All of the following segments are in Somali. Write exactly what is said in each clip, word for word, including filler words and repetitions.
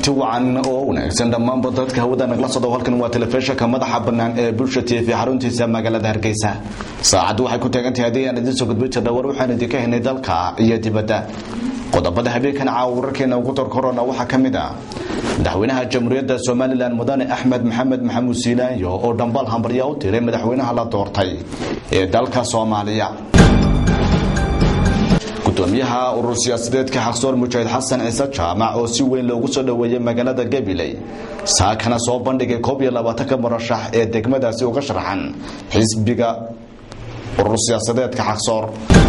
kulanti wacan oo wanaagsan dhammaan dadka hawada nagala soo halkan waa telefishinka madaxa banaan ee Bulsho T V xaruntiisa magaalada Hargeysa saacadu waxay ku taagan tahay hadii aan idin soo gudbin jirnaa war waxaan idin ka helnay dalka iyo dibadda qodobada habeenkan caawirkeena ugu tor corona waxa kamid ah madaxweynaha jamhuuriyadda Soomaaliland Mudane Axmed Maxamed Maxamuud Siilaanyo oo dambal hambaryo u diray madaxweynaha la doortay ee dalka Soomaaliya gudoomiyaha urur siyaasadeedka Xaqsoor Mujaahid Xasan Ciise Jaamac oo si weyn loogu soo dhaweeyay magaalada Gabiley saakana soo bandhigay koob iyo labaatan ka murashax ee degmadaasi uga sharaxan xisbiga urur siyaasadeedka Xaqsoor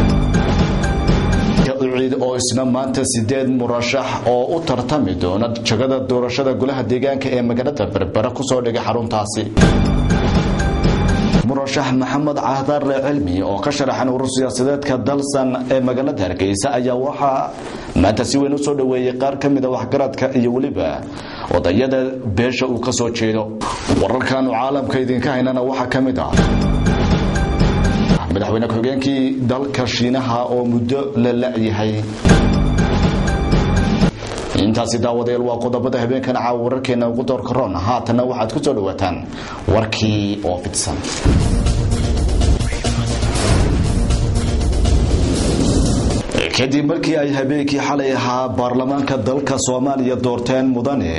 ciid oo isna maanta sideed murashax oo u tartami doona jagada doorashada golaha deegaanka ee magaalada Berbera ku soo dhigay xaruntaasi murashax Maxamed Caadar Cilmi oo ka sharaxan urur siyaasadeedka dalsan ee magaalada Hargeysa ayaa waxa maanta si weyn u soo dhaweeyay qaar kamid ah waxgaradka iyo waliba odayada beesha uu ka soo jeedo wararkan caalamka idinka haynana waxa kamid ah madaxweyne ku-xigeenkii dalka Shiinaha oo muddo la laayahay intaasi daawadeel waa qodobada habeenkan caawirkeena ugu door corona haatana waxaad ku soo dhawaataan warkii oo fidsan kadib markii ay habeenkii xalay ahaa baarlamaanka dalka Soomaaliya doorteen mudane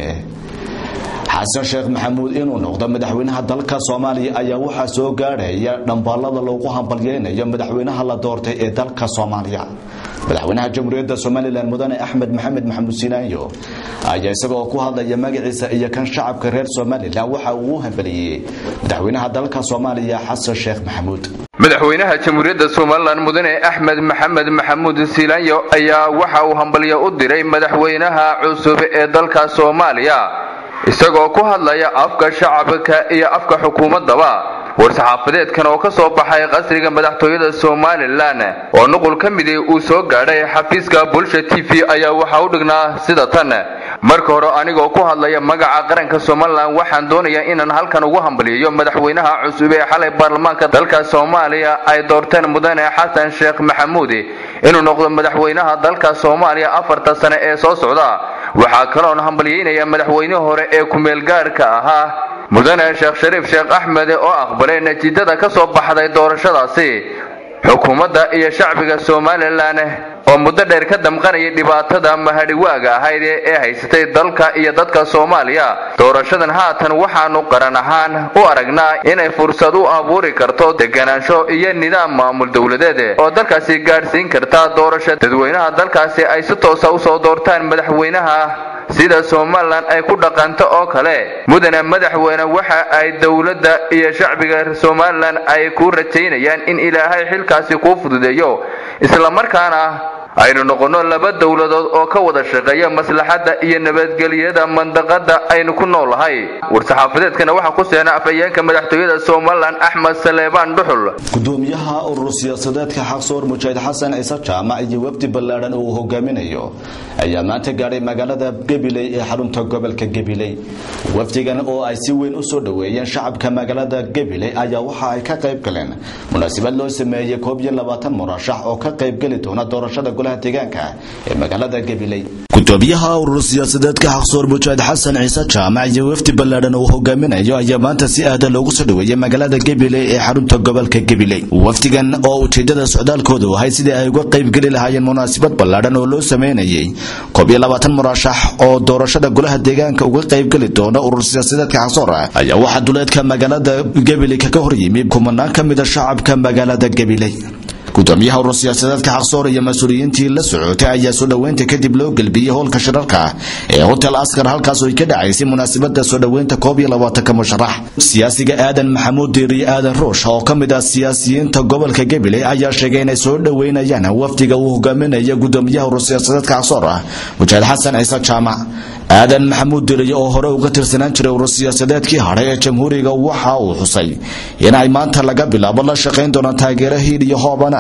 Xasan Sheekh Maxamuud inuu noqdo madaxweynaha dalka Soomaaliya ayaa waxa soo gaaraya dhambalada loogu hambalyeeyo madaxweynaha la doortay ee dalka Soomaaliya madaxweynaha jamhuuriyadda Soomaaliland Mudane Axmed Maxamed Maxamuud Siilaanyo ayaa isagoo ku hadlaya magaciisa iyo kan shacabka reer Soomaaliland waxa uu hambalyeeyay madaxweynaha dalka Soomaaliya Xasan Sheekh Maxamuud madaxweynaha jamhuuriyadda Soomaaliland Mudane Axmed Maxamed Maxamuud Siilaanyo ayaa waxa uu hambalyo u diray madaxweynaha cusub ee dalka Soomaaliya isagoo ku hadlaya afka shacabka iyo afka xukuumadaba war-saxaafadeedkan oo ka soo baxay qasriga madaxtooyada Soomaaliland oo nuqul ka mid ah uu soo gaadhay xafiiska Bulsho T V ayaa waxa uu dhignaa sida tan marka hore anigoo ku hadlaya magaca qaranka Soomaaliland waxaan doonayaa inaan halkan ugu hambaliyo madaxweynaha cusub ee xalay baarlamaanka dalka Soomaaliya ay doorteen Mudane Xasan Sheekh Maxamuud inuu noqdo madaxweynaha dalka Soomaaliya afarta sano ee soo socda waxa kale oo hambalyeynaya madaxweynaha hore ee ku meel gaarka ahaa Mudane Sheekh Shariif Sheekh Axmed oo aqbalay natiijada ka soo baxday doorashadaasi xukuumadda iyo shacbiga Soomaaliland oo muddo dheer ka damqanayay dhibaatada mahadhiwaaga ahayd ee haysatay dalka iyo dadka Soomaaliya doorashadan haatan waxaanu qaran ahaan u aragnaa inay fursad u abuuri karto deganaansho iyo nidaam maamul dawladeed oo dalkaasi gaarsiin karta doorashada dadweynaha dalkaasi ay si toos ah u soo doortaan madaxweynaha sida Soomaaliland ay ku dhaqanto oo kale mudane madaxweyne waxa ay dawladda iyo shacbiga Soomaaliland ay ku rajaynayaan in Ilaahay xilkaasi ku fududeeyo isla markaana aynu noqono laba dawladood oo ka wada shaqeeya maslaxadda iyo nabadgelyada mandaqada aynu ku noolahay war-saxaafadeedkana waxa ku seenay afayeenka madaxtooyada Soomaaliland Axmed Saleebaan Dhuxul gudoomiyaha urur siyaasadeedka Xaqsoor Mujaahid Xasan Ciise Jaamac iyo wafdi ballaaran oo hogaaminayo ayaa maanta gaaray magaalada Gabiley ee xarunta gobolka Gabiley wafdigan oo ay si weyn u soo dhaweeyeen shacabka magaalada Gabiley ayaa waxa ay ka qayb galeen munaasabad loo sameeyay koob iyo labaatan murashax oo ka qayb gali doona doorashada deegaanka ee magaalada Gabiley gudoomiyaha urur siyaasadeedka Xaqsoor Mujaahid Xasan Ciise Jaamac iyo wafdi ballaaran oo hogaaminayo ayaa maanta si aad loogu soo dhaweeyay magaalada Gabiley ee xarunta gobolka Gabiley wafdigan oo ujeedada socdaalkoodu ahay sidii ay uga qayb gali lahaayeen munaasabad ballaaran oo loo sameeyay koob iyo labaatan murashax oo doorashada golaha deegaanka uga qayb gali doona urur siyaasadeedka Xaqsoor ayaa waxa duleedka magaalada Gabiley ka hor yimid kumanaan kamid ah shacabka magaalada Gabiley gudoomiyaha urur siyaasadeedka Xaqsoor iyo mas'uuliyiintii la socotay ayaa soo dhaweynta kadib loo galbiyay hoolka shirarka ee Hotel Askar halkaas oo ay ka dhacaysay munaasabada soo dhaweynta koob iyo labaatan ka musharax siyaasiga Aadan Maxamuud Diiri Aadan Roosh oo kamid ah siyaasiyiinta gobolka Gabiley ayaa sheegay inay soo dhaweynayaan wafdiga uu hogaaminayo gudoomiyaha urur siyaasadeedka Xaqsoor Mujaahid Xasan Ciise Jaamac Aadan Maxamuud Diiri oo hore uga tirsanaan jiray urur siyaasadeedkii hore ee jamhuuriga waxa uu xusay in ay maanta laga bilaabo la shaqeyn doonaan taageero hiil iyo hoobana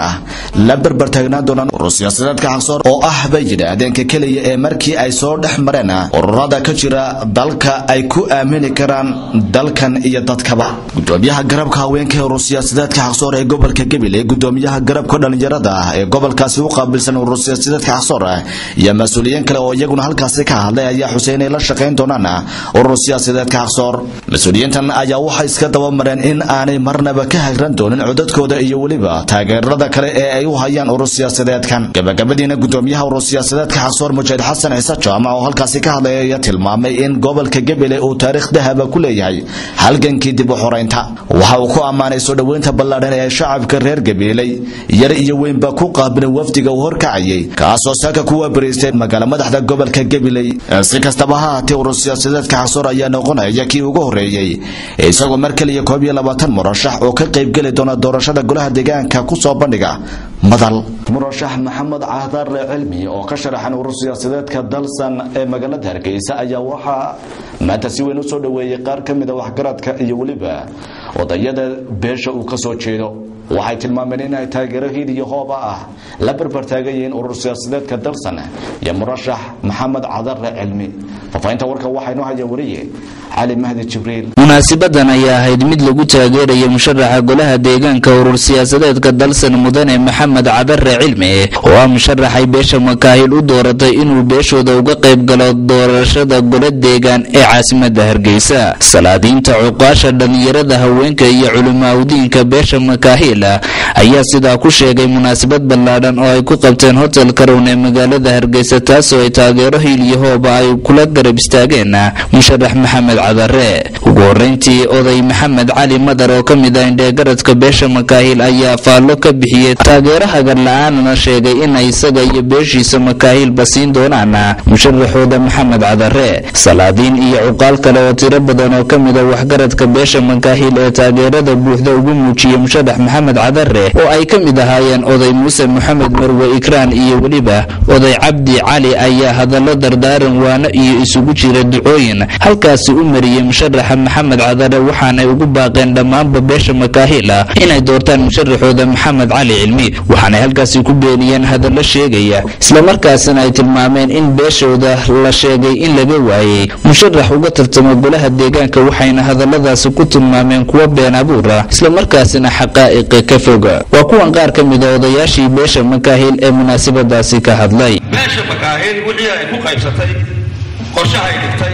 la barbar taagnaan doonaan urur siyaasadeedka xaqsoor oo ah bay yidhaahdeen kaliya ee markii ay soo dhex mareen ururada ka jira dalka ay ku aamini karaan dalkan iyo dadkaba gudoomiyaha garabka haweenka urur siyaasadeedka xaqsoor ee gobolka Gabiley gudoomiyaha garabka dhalinyarada ee gobolkaasi u qaabilsan urur siyaasadeedka xaqsoor iyo mas'uuliyiin kale oo iyaguna halkaas ka hadlay ayaa Xuseen ay la shaqeyn doonaan urur siyaasadeedka xaqsoor mas'uuliyiintan ayaa waxa iska daba mareen in aanay marnaba ka hagran doonin codadkooda iyo waliba taageerada kale ee ay u hayaan urur siyaasadeedkan gabagabadiina gudoomiyaha urur siyaasadeedka xaqsoor Mujaahid Xasan Ciise Jaamac oo halkaas ka hadlay ayaa tilmaamay in gobolka Gabiley uu taariikh dahab ku leeyahay halgankii dib u xoreynta waxa uu ku amaanay soo dhaweynta ballaaran ee shacabka reer Gabiley yar iyo weynba ku qaabilay wafdiga uu horkacayay kaasoo saaka kuwa bariistay magaalada madaxda gobolka Gabiley si kastaba ha ahaatee urur siyaasadeedka xaqsoor ayaa noqonaya kii ugu horeeyay isagoo markale iyo koob iyo labaatan murashax oo ka qayb gali doona doorashada golaha deegaanka ku soo bandhiga madal murashax Maxamed Cahdar Cilmi oo ka sharaxan urur siyaasadeedka dalsan ee magaalada Hargeysa ayaa waxa maanta si weyn u soo dhaweeyay qaar kamid ah waxgaradka iyo waliba odayada beesha uu ka soo jeedo waxay tilmaameen in ay taageero hidiyo hooba ah la barbar taagayeen urur siyaasadeedka dalsan iyo murashax Maxamed Cahdar Cilmi faafaynta warka waxaynu hayay wariye Ali Mahdi Jibriil munaasabadan ayaa ahayd mid lagu taageerayo musharaxa golaha deegaanka urur siyaasadeedka dalsan mudane Maxamed Cahdar Cilmi oo ah musharaxay beesha Makaahil u dooratay inuu beeshooda uga qayb galo doorashada golaha deegaan ee caasimadda Hargeysa salaadiinta cuqaasha dhalinyarada haweenka iyo culimaawidiinka beesha Makaahil ayaa sidaa ku sheegay munaasabad ballaaran oo ay ku qabteen hotel Karown ee magaalada Hargeysa taasoo ay taageero hiiliyo hooba ay kula garab istaageen musharax Maxamed Cahdar ugu horeyntii oday Maxamed Cali Madar oo kamid ah indhegaradka beesha Makaahil ayaa faallo ka bixiyay taageeraha garla'aana sheegay in ay isaga iyo beeshiisa Makaahil basiin doonaan musharaxooda Maxamed Cahdar salaadiin iyo cuqaal kale oo tiro badan oo kamid ah waxgaradka beesha Makaahil ee taageerada buuxda ugu muujiyay musharax Maxamed Cahdar oo ay kamid ahaayeen oday Muuse Maxamed Marwe Ikraan iyo waliba oday Cabdi Cali ayaa hadallo dardaaran waana iyo isugu jira ducooyin halkaas u mariyay musharaxa Maxamed Cahdar waxaana ay ugu baaqeen dhamaanba beesha Makaahil inay doortaan musharaxooda Maxamed Cali Cilmi waxaana halkaas ku beeniyeen hadallo sheegaya isla markaasna ay tilmaameen in beeshooda la sheegay in laga waayay musharax uga tartamo golaha deegaanka waxayna hadalladaas ku tilmaameen kuwa been abuur ah isla markaasna xaqaa'iq ka fog waa kuwan qaar kamid ah odayaashii beesha Makaahil ee munaasabadaasi ka hadlay beesha Makaahil wixii ay ku qaybsatay qorshaha ay dhigtay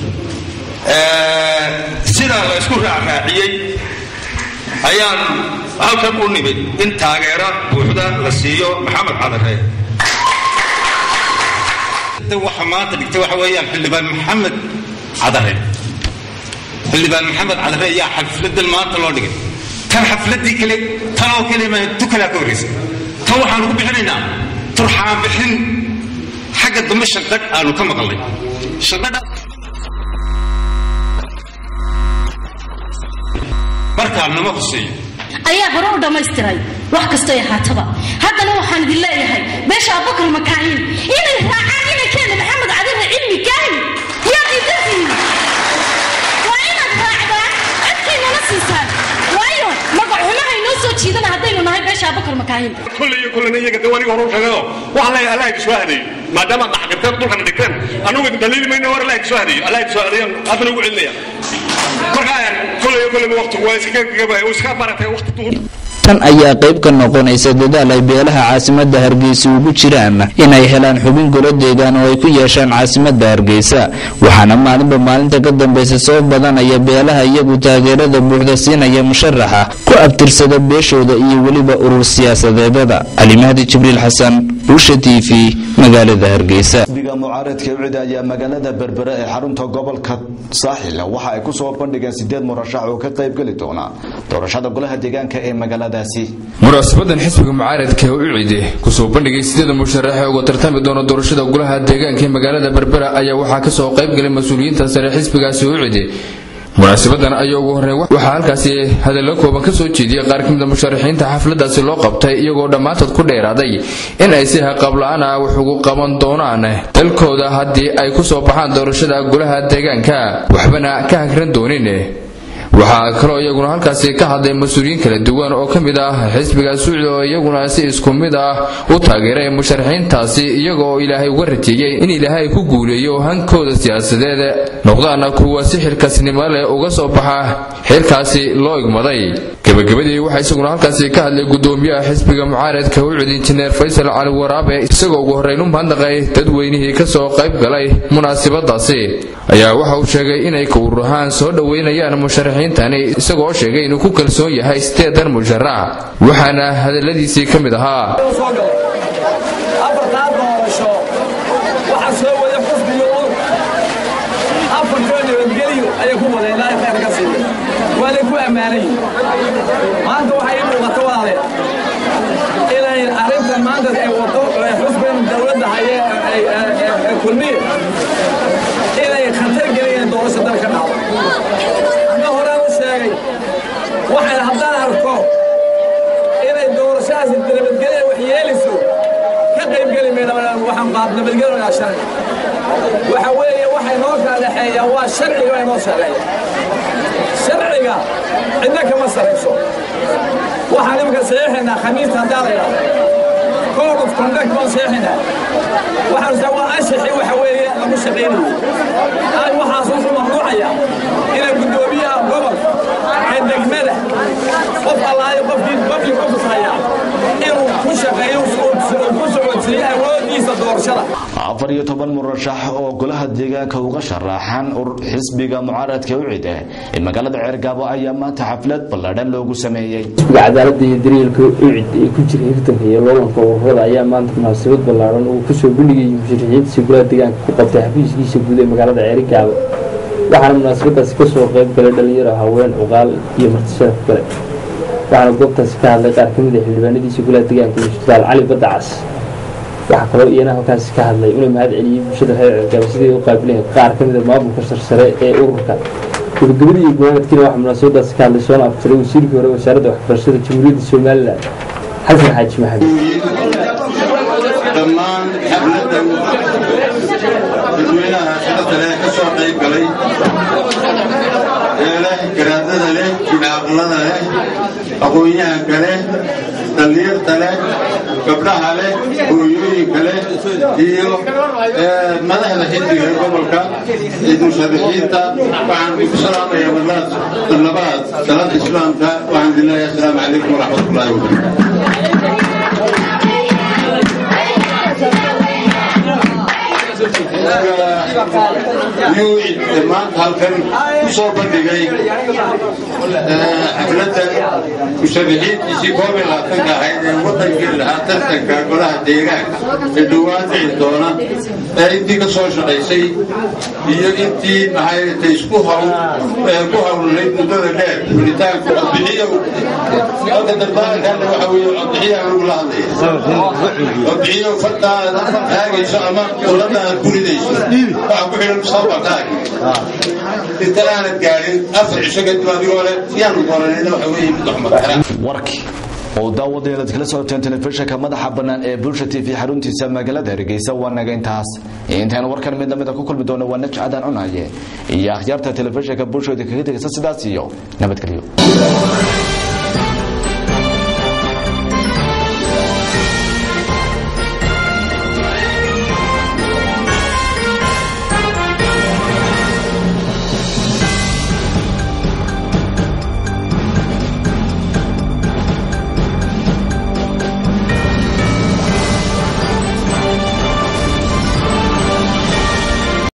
ee sida la isku raaciyay ayaan halkan u nimid in taageero buuxda la siiyo Maxamed Cahdar waxa maanta dhigtay waxa weeyaan xildhibaan Maxamed Cahdar xildhibaan Maxamed Cahdar ayaa xafladda maanta loo dhigay tan xafladii kale tan oo kale ma tukala ka wareysay tan waxaan ugu bixinaynaa turxaan bixin xagga dambe shaqad aanu ka maqlay shaqada markaan nama quseeyo ayaa hore u dhammaystiray wax kasta ay haataba haddana waxaan idin leeyahay beesha Abubakar Makaahil inay raacaan inay keenay Maxamed Cahdar Cilmi kaahil yaa idin waa inaad raacdaan adkiina la siisaan waayo magacuunaha inoo soo jiidana haddaynu nahay beesha Abubakar Makaahil kulliyo kullana iyaga dawaniga hore u sheegado waxa la Allah isoo haday maadaama dhaxqirtan dhulkan dhigteen anigu daliil mayna war Allah isoo haday Allah isoo haday hadana ugu celinaya markaan kulliyo kullana waqtigu waa iska gabay oo iska baratay waqti duhur tan ayaa qayb ka noqonaysa dadaal ay beelaha caasimadda Hargeysa ugu jiraan inay helaan xubin golo deegaan oo ay ku yeeshaan caasimadda Hargeysa waxaana maalinba maalinta ka dambaysa soo badanaya beelaha iyagu taageerada buuxda siinaya musharaxa ku abtirsada beeshooda iyo waliba urur siyaasadeedada Ali Mahdi Jibriil Xasan Rusha T V magaalada Hargeysa biga mucaaradka wicida ayaa magaalada Berbera ee xarunta gobolka Saaxil waxa ay ku soo bandhigeen sideed murashax oo ka qayb gali doona doorashada golaha deegaanka ee magaalada munaasabadan xisbiga mucaaradka oo u ciiday ku soo bandhigay sideed musharax oo tartami doona doorashada golaha deegaanka ee magaalada Berbera ayaa waxa ka soo qayb galay mas'uuliyiinta sare xisbigaasi oo u ciiday munaasabadan ayaa ugu horeeyay waxa halkaasi hadallo kooban ka soo jeediyay qaar kamid ah musharaxiinta xafladaasi loo qabtay iyagoo dhamaantood ku dheeraaday in ay si haqablaan ah wax ugu qaban doonaan dalkooda haddii ay ku soo baxaan doorashada golaha deegaanka waxbana ka hagran doonin waxaa kaloo iyaguna halkaasi ka hadlay mas-uuliyiin kala duwan oo ka mid ah xisbiga suucid oo iyaguna si isku mid ah u taageeray musharaxiintaasi iyagoo ilaahay uga rajeeyay in ilaahay ku guuleeyo hankooda siyaasadeed noqdaana kuwa si xilkaasnimo leh uga soo baxa xilkaasi loo igmaday gabagabadii waxaa isaguna halkaasi ka hadlay gudoomiyaha xisbiga mucaaradka u cid injineer Faysal Cali Waraabe isagoo ugu horeyn u mahadnaqay dadweynihii ka soo qayb galay munaasabadaasi ayaa waxa uu sheegay inay ka ururaan soo dhaweynayaan musharaxiintani isagoo sheegay inuu ku kalsoon yahay sideedan musharax waxaana hadaladiisii ka mid ahaa maanta waxay u muuqato walaale inay arrintan maanta ay wado xusban dowladda haye ay kulmiye inay khatar geliyeen doorasho dalka dhacdo ana horaan u sheegay waxay haddaan arko inay doorashadaasi nabadgelya wax yeelayso ka qaybgeli mayna waxaan qaad nabadgelya sharci waxa weeye waxay noo kala dhexeeyaan waa sharciga ay noo sharciya sharciga cidna kama sarayso waxaan imika saxiixaynaa khamiista haddaa la yidhahdo code of conduct baan saxiixaynaa waxaan saa waa anshaxi waxa weeye lagu shaqaynayo ay waxaas wuxuu mamnuucaya inay guddoomiyaha gobolka ee degmada qof allaayo qofkii qofkii qofus haya inuu ku shaqeeyo ku socodsiiyo awoodiisa doorashada afar iyo toban murashax oo golaha deegaanka uga sharaxan xisbiga mucaaradka u cid ee magaalada Ceergaabo ayaa maanta xaflad ballaadhan loogu sameeyay cadaaladda iyo daryeelka u cid ee ku jira hirtanka iyo loolanka ururada ayaa maanta munaasabad ballaadhan oo ku soo bandhigay musharaxiinta golaha deegaanka ku qabtay xafiiskiisa guud ee magaalada Ceergaabo waxaana munaasabadaasi ka soo qayb galay dhalinyaro haween uqaal iyo martisharaf kale waxaana goobtaasi ka hadlay qaar ka mid ah xildhibaanadiisa golaha deegaanka Mustafa Cali Badacas waxa kaloo iyana halkaasi ka hadlay inuu mahad celiyay bulshada reer Ceergaabo sidii u qaabileen qaar ka mid ah maamulka sarsare ee ururka gabagabadii gudaheedkina waxa munaasabadaasi ka hadlay soona aftiray wasiirkii hore wasaaradda waxbarashada Jamhuuriyadda Soomaaliland Xasan Xaaji Maxamed dhammaan xafladan dadweynaha shaqada leh ka soo qayb galay ee leh garaadada leh jilcaqlada leh aqoonyahanka leh dhalinyarta leh gabdhaha leh hooyooyinka leh iyo madaxda xisbiga gobolka iyo musharaxiinta waxaan ku salaamayaa wadlaad labaad salaada islaamka waxaan dilayaa assalaamu calaykum waraxmatullaahi wabarakaatuh يوعد maanta halkan ku soo bandhigay xafladan musharaxiintiisii koob iyo labaatanka ahayd ee wadankii lahaa tartanka golaha deegaanka ee dhowaan dhici doona ee intii ka soo shaqaysay iyo intii maxay isku hawl ku hawlanayd muddada dheer fulitaanka codbixiya halka darbaankana waxa weeye codbixiyaha lagu la hadlaya codbixiya faddaada taagayso ama dowladda aad ku ridayso waxa ku xidhan mustaqbalkaaga inta aanad gaarin afar cisho kadib adigoo leh yaanu dooranayna waxa weeye mid waxmadaxra warkii oo daawadeed kala socoteen telefishinka madaxa bannaan ee Bulsha T V xaruntiisa magaalada Hargeysa waa naga intaas intaan warkan mid lamid ah ku kulmi doono waa najcadan cunaye iyo akhyaarta telefishinka Bulsha kaga tagaysa sidaas iyo nabadgelyo.